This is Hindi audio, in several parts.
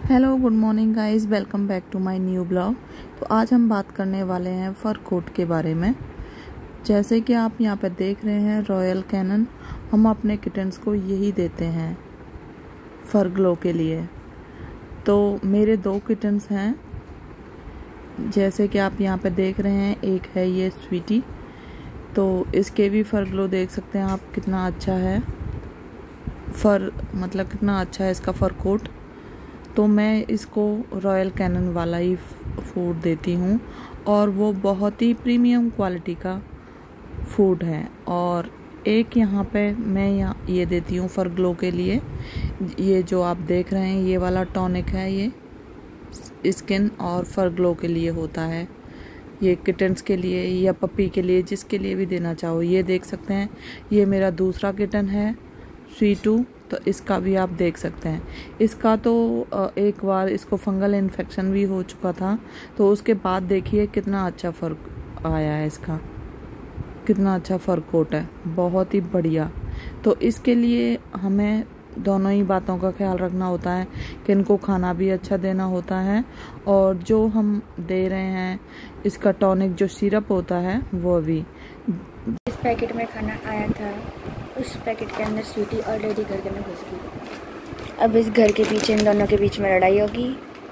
Hello good morning guys, welcome back to my new blog. तो आज हम बात करने वाले हैं फर कोट के बारे में। जैसे कि आप यहाँ पे देख रहे हैं रॉयल कैनन, हम अपने किटन्स को यही देते हैं फर ग्लो के लिए। तो मेरे 2 किटन्स हैं, जैसे कि आप यहाँ पे देख रहे हैं। एक है ये स्वीटी, तो इसके भी फर ग्लो देख सकते हैं आप, कितना अच्छा है फर, मतलब कितना अच्छा है इसका फर कोट। तो मैं इसको रॉयल कैनन वाला ही फूड देती हूँ और वो बहुत ही प्रीमियम क्वालिटी का फूड है। और एक यहाँ पे मैं ये देती हूँ फर ग्लो के लिए। ये जो आप देख रहे हैं ये वाला टॉनिक है, ये स्किन और फर ग्लो के लिए होता है। ये किटन्स के लिए या पपी के लिए, जिसके लिए भी देना चाहो। ये देख सकते हैं, ये मेरा दूसरा किटन है स्वीटू, तो इसका भी आप देख सकते हैं। इसका तो एक बार इसको फंगल इन्फेक्शन भी हो चुका था, तो उसके बाद देखिए कितना अच्छा फर्क आया है इसका, कितना अच्छा फर कोट है, बहुत ही बढ़िया। तो इसके लिए हमें दोनों ही बातों का ख्याल रखना होता है कि इनको खाना भी अच्छा देना होता है, और जो हम दे रहे हैं इसका टॉनिक जो सिरप होता है वो भी। इस पैकेट में खाना आया था, उस पैकेट के अंदर स्वीटी ऑलरेडी घर के अंदर घुस गई। अब इस घर के पीछे इन दोनों के बीच में लड़ाई होगी,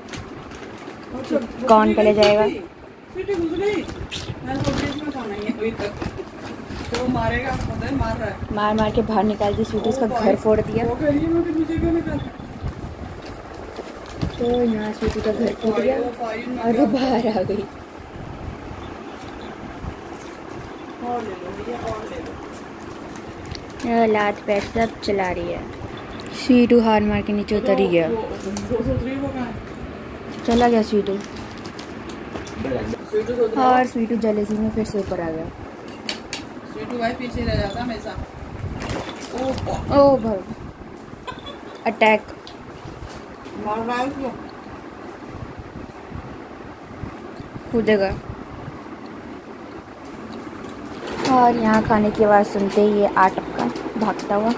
कौन पहले जाएगा। मार मार के बाहर निकाल दी स्वीटी, इसका घर फोड़ दिया। तो यहाँ स्वीटी का घर फोड़ गया और वो बाहर आ गई। लात पैर सब चला रही है। स्वीटू हार मार के नीचे उतर ही गया, चला गया स्वीटू। और स्वीटू जलेसी में फिर से ऊपर आ गया। स्वीटू भाई पीछे रह जाता हमेशा। ओ भाई, अटैक मार रहा है उसको, कूदेगा। और यहाँ खाने की आवाज़ सुनते ही ये आ टपका भागता हुआ।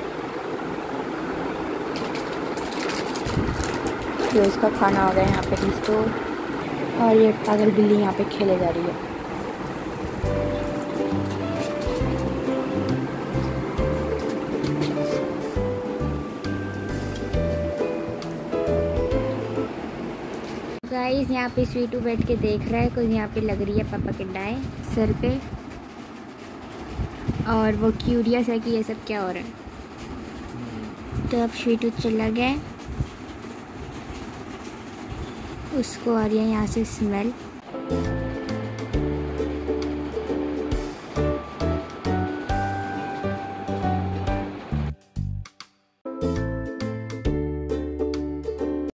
ये उसका खाना हो गया यहाँ पे रिस्टोर, और ये पागल बिल्ली यहाँ पे खेले जा रही है। गाइस यहाँ पे स्वीटू बैठ के देख रहा है, कुछ यहाँ पे लग रही है पापा के डाय सर पे, और वो क्यूरियस है कि ये सब क्या हो रहा है। तो अब स्वीटू चला गया, उसको आ रही है यहाँ से स्मेल।